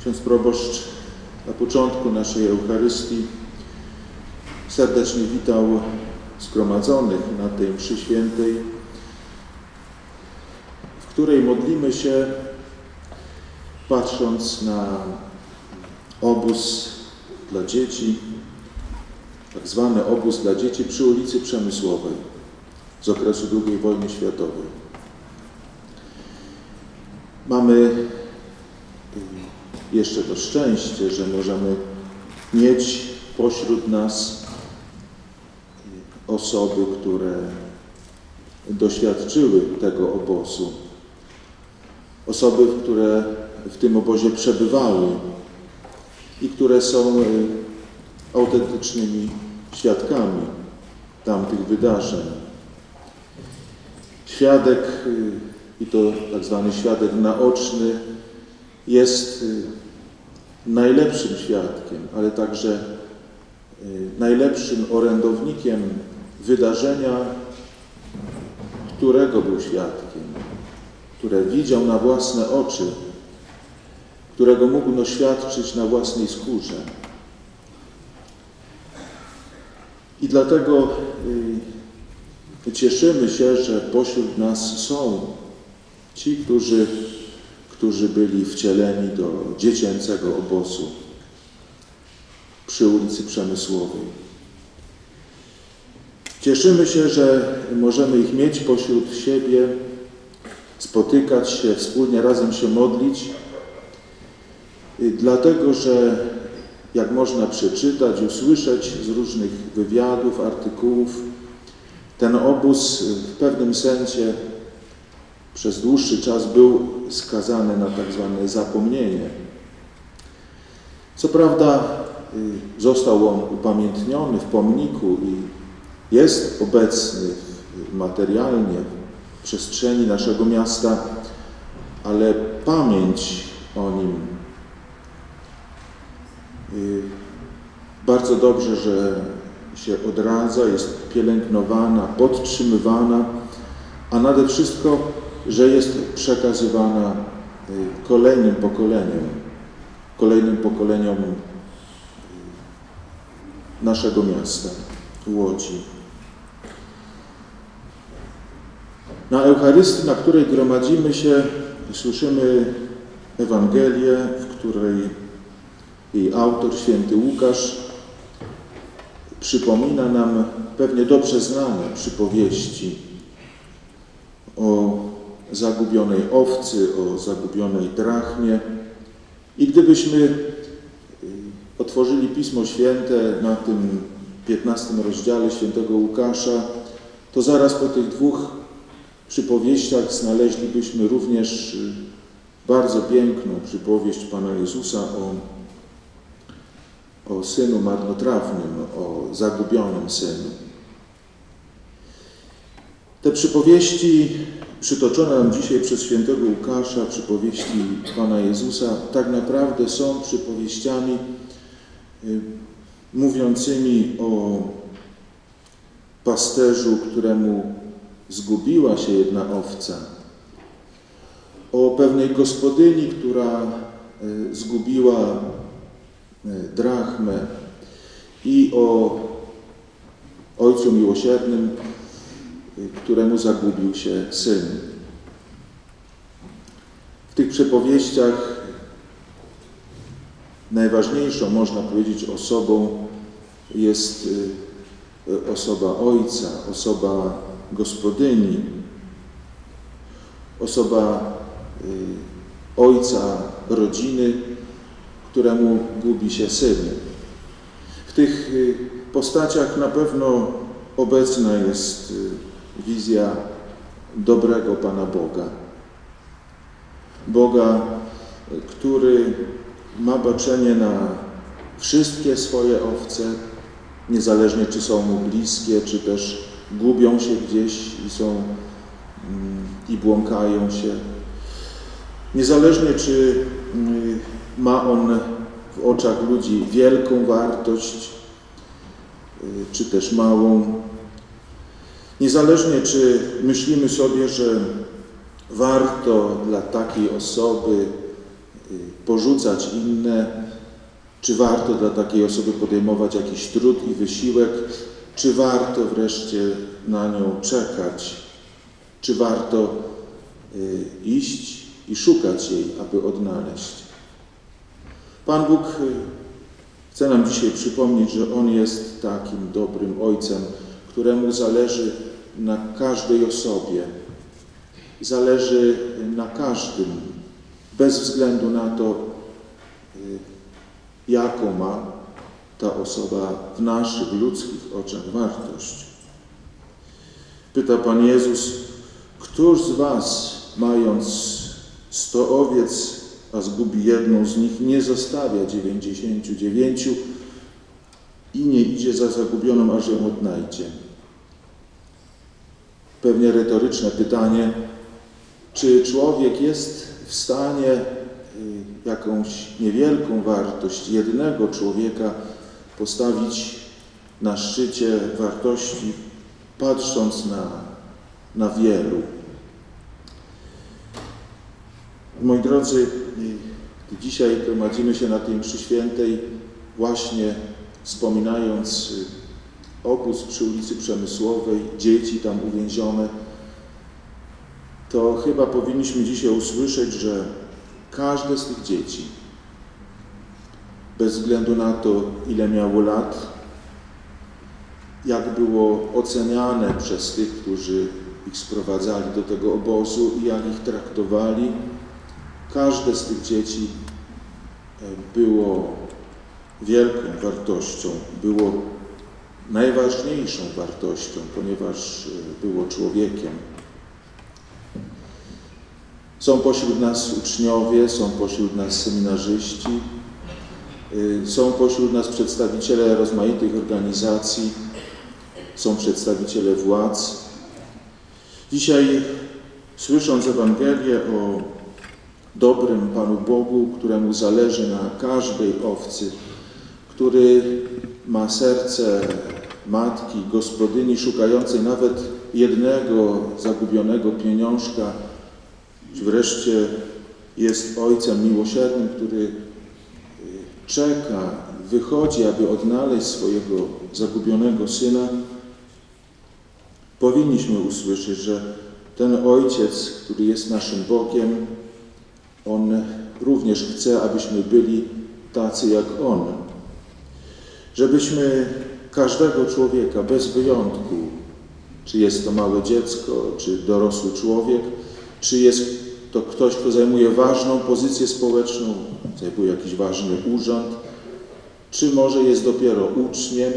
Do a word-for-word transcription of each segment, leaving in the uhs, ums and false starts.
Ksiądz proboszcz na początku naszej Eucharystii serdecznie witał zgromadzonych na tej mszy świętej, w której modlimy się, patrząc na obóz dla dzieci, tak zwany obóz dla dzieci przy ulicy Przemysłowej z okresu drugiej wojny światowej. Mamy jeszcze to szczęście, że możemy mieć pośród nas osoby, które doświadczyły tego obozu. Osoby, które w tym obozie przebywały i które są autentycznymi świadkami tamtych wydarzeń. Świadek, i to tak zwany świadek naoczny, jest najlepszym świadkiem, ale także najlepszym orędownikiem wydarzenia, którego był świadkiem, które widział na własne oczy, którego mógł doświadczyć na własnej skórze. I dlatego cieszymy się, że pośród nas są ci, którzy, którzy byli wcieleni do dziecięcego obozu przy ulicy Przemysłowej. Cieszymy się, że możemy ich mieć pośród siebie, spotykać się, wspólnie razem się modlić, dlatego że jak można przeczytać, usłyszeć z różnych wywiadów, artykułów, ten obóz w pewnym sensie przez dłuższy czas był skazany na tak zwane zapomnienie. Co prawda został on upamiętniony w pomniku i jest obecny materialnie w przestrzeni naszego miasta, ale pamięć o nim bardzo dobrze, że się odradza, jest pielęgnowana, podtrzymywana, a nade wszystko, że jest przekazywana kolejnym pokoleniom, kolejnym pokoleniom naszego miasta, Łodzi. Na Eucharystii, na której gromadzimy się, słyszymy Ewangelię, w której jej autor, święty Łukasz, przypomina nam pewnie dobrze znane przypowieści o zagubionej owcy, o zagubionej drachmie. I gdybyśmy otworzyli Pismo Święte na tym piętnastym rozdziale świętego Łukasza, to zaraz po tych dwóch przypowieściach znaleźlibyśmy również bardzo piękną przypowieść Pana Jezusa o, o synu marnotrawnym, o zagubionym synu. Te przypowieści przytoczone nam dzisiaj przez świętego Łukasza, przypowieści Pana Jezusa, tak naprawdę są przypowieściami mówiącymi o pasterzu, któremu zgubiła się jedna owca, o pewnej gospodyni, która zgubiła drachmę i o Ojcu Miłosiernym, któremu zagubił się syn. W tych przypowieściach najważniejszą, można powiedzieć, osobą jest osoba Ojca, osoba gospodyni, osoba ojca rodziny, któremu gubi się syn. W tych postaciach na pewno obecna jest wizja dobrego Pana Boga. Boga, który ma baczenie na wszystkie swoje owce, niezależnie czy są mu bliskie, czy też gubią się gdzieś i są i błąkają się. Niezależnie czy ma on w oczach ludzi wielką wartość, czy też małą. Niezależnie czy myślimy sobie, że warto dla takiej osoby porzucać inne, czy warto dla takiej osoby podejmować jakiś trud i wysiłek, czy warto wreszcie na nią czekać, czy warto y, iść i szukać jej, aby odnaleźć. Pan Bóg y, chce nam dzisiaj przypomnieć, że On jest takim dobrym Ojcem, któremu zależy na każdej osobie, zależy na każdym, bez względu na to, y, jaką ma ta osoba w naszych ludzkich oczach wartość. Pyta Pan Jezus, któż z was, mając sto owiec, a zgubi jedną z nich, nie zostawia dziewięćdziesięciu dziewięciu i nie idzie za zagubioną, aż ją odnajdzie? Pewnie retoryczne pytanie, czy człowiek jest w stanie jakąś niewielką wartość jednego człowieka postawić na szczycie wartości, patrząc na, na wielu. Moi drodzy, dzisiaj gromadzimy się na tej mszy świętej właśnie wspominając obóz przy ulicy Przemysłowej, dzieci tam uwięzione. To chyba powinniśmy dzisiaj usłyszeć, że każde z tych dzieci, bez względu na to, ile miało lat, jak było oceniane przez tych, którzy ich sprowadzali do tego obozu i jak ich traktowali, każde z tych dzieci było wielką wartością, było najważniejszą wartością, ponieważ było człowiekiem. Są pośród nas uczniowie, są pośród nas seminarzyści, są pośród nas przedstawiciele rozmaitych organizacji, są przedstawiciele władz. Dzisiaj, słysząc Ewangelię o dobrym Panu Bogu, któremu zależy na każdej owcy, który ma serce matki, gospodyni, szukającej nawet jednego zagubionego pieniążka, czy wreszcie jest Ojcem miłosiernym, który czeka, wychodzi, aby odnaleźć swojego zagubionego Syna, powinniśmy usłyszeć, że ten Ojciec, który jest naszym Bogiem, On również chce, abyśmy byli tacy jak On. Żebyśmy każdego człowieka, bez wyjątku, czy jest to małe dziecko, czy dorosły człowiek, czy jest to ktoś, kto zajmuje ważną pozycję społeczną, zajmuje jakiś ważny urząd, czy może jest dopiero uczniem,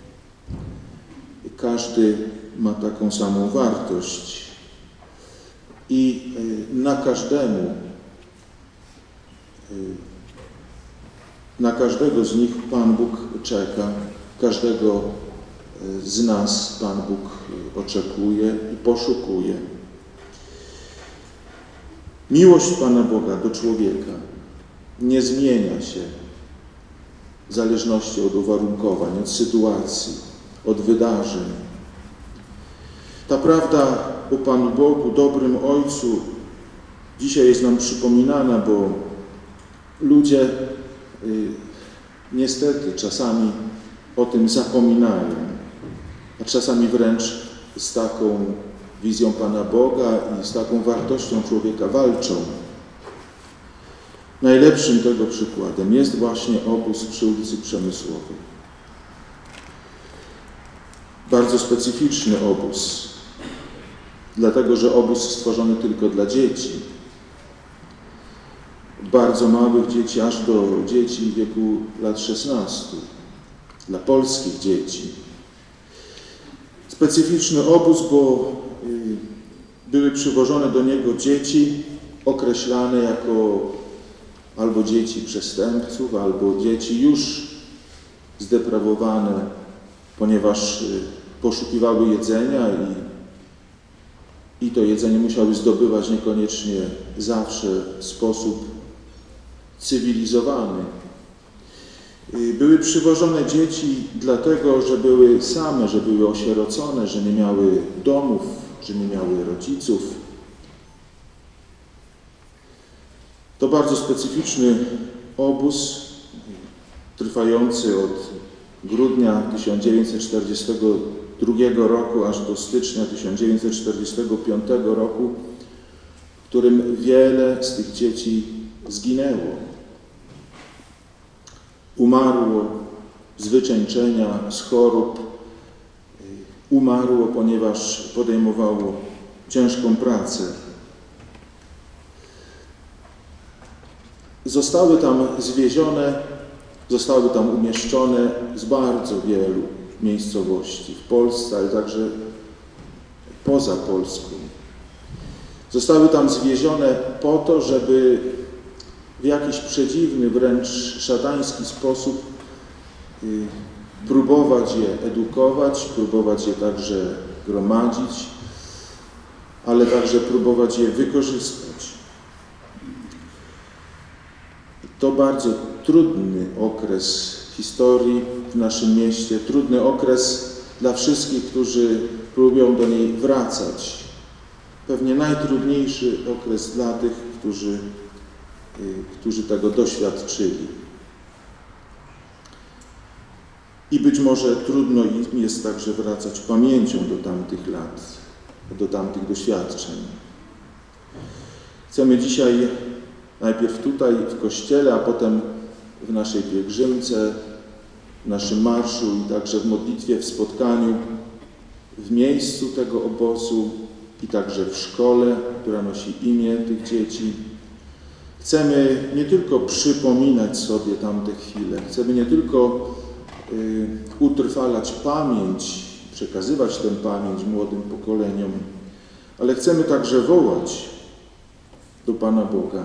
każdy ma taką samą wartość. I na każdemu, na każdego z nich Pan Bóg czeka, każdego z nas Pan Bóg oczekuje i poszukuje. Miłość Pana Boga do człowieka nie zmienia się w zależności od uwarunkowań, od sytuacji, od wydarzeń. Ta prawda o Panu Bogu, dobrym Ojcu, dzisiaj jest nam przypominana, bo ludzie y, niestety czasami o tym zapominają, a czasami wręcz z taką wizją Pana Boga i z taką wartością człowieka walczą. Najlepszym tego przykładem jest właśnie obóz przy ulicy Przemysłowej. Bardzo specyficzny obóz, dlatego że obóz stworzony tylko dla dzieci. Bardzo małych dzieci, aż do dzieci w wieku lat szesnastu. Dla polskich dzieci. Specyficzny obóz, bo były przywożone do niego dzieci określane jako albo dzieci przestępców, albo dzieci już zdeprawowane, ponieważ poszukiwały jedzenia i, i to jedzenie musiały zdobywać niekoniecznie zawsze w sposób cywilizowany. Były przywożone dzieci dlatego, że były same, że były osierocone, że nie miały domów, że nie miały rodziców. To To bardzo specyficzny obóz, trwający od grudnia tysiąc dziewięćset czterdziestego drugiego roku aż do stycznia tysiąc dziewięćset czterdziestego piątego roku, w którym wiele z tych dzieci zginęło. Umarło z wycieńczenia, z chorób, umarło, ponieważ podejmowało ciężką pracę. Zostały tam zwiezione, zostały tam umieszczone z bardzo wielu miejscowości w Polsce, ale także poza Polską. Zostały tam zwiezione po to, żeby w jakiś przedziwny, wręcz szatański sposób y, próbować je edukować, próbować je także gromadzić, ale także próbować je wykorzystać. To bardzo trudny okres historii w naszym mieście, trudny okres dla wszystkich, którzy próbują do niej wracać. Pewnie najtrudniejszy okres dla tych, którzy, którzy tego doświadczyli. I być może trudno im jest także wracać pamięcią do tamtych lat, do tamtych doświadczeń. Chcemy dzisiaj najpierw tutaj w kościele, a potem w naszej pielgrzymce, w naszym marszu i także w modlitwie, w spotkaniu, w miejscu tego obozu i także w szkole, która nosi imię tych dzieci. Chcemy nie tylko przypominać sobie tamte chwile, chcemy nie tylko y, utrwalać pamięć, przekazywać tę pamięć młodym pokoleniom, ale chcemy także wołać do Pana Boga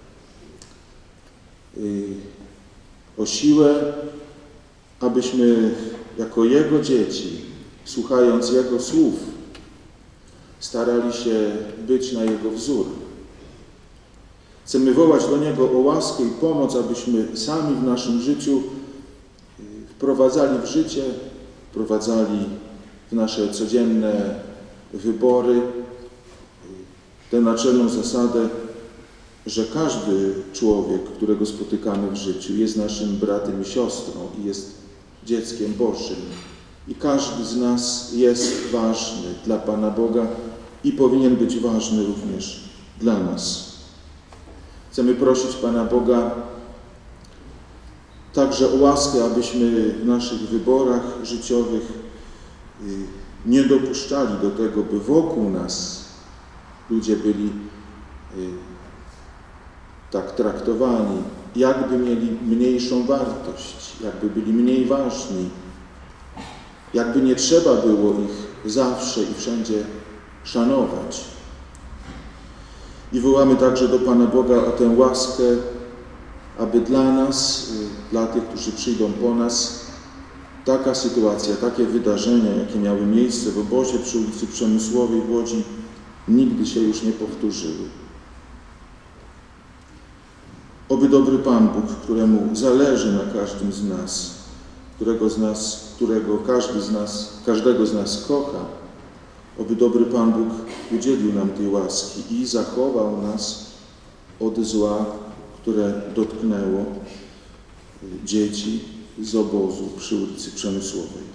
y, o siłę, abyśmy jako Jego dzieci, słuchając Jego słów, starali się być na Jego wzór. Chcemy wołać do Niego o łaskę i pomoc, abyśmy sami w naszym życiu wprowadzali w życie, wprowadzali w nasze codzienne wybory tę naczelną zasadę, że każdy człowiek, którego spotykamy w życiu, jest naszym bratem i siostrą i jest dzieckiem Bożym. I każdy z nas jest ważny dla Pana Boga i powinien być ważny również dla nas. Chcemy prosić Pana Boga także o łaskę, abyśmy w naszych wyborach życiowych nie dopuszczali do tego, by wokół nas ludzie byli tak traktowani, jakby mieli mniejszą wartość, jakby byli mniej ważni, jakby nie trzeba było ich zawsze i wszędzie szanować. I wołamy także do Pana Boga o tę łaskę, aby dla nas, dla tych, którzy przyjdą po nas, taka sytuacja, takie wydarzenia, jakie miały miejsce w obozie przy ulicy Przemysłowej w Łodzi, nigdy się już nie powtórzyły. Oby dobry Pan Bóg, któremu zależy na każdym z nas, którego z nas, którego każdy z nas, każdego z nas kocha, oby dobry Pan Bóg udzielił nam tej łaski i zachował nas od zła, które dotknęło dzieci z obozu przy ulicy Przemysłowej.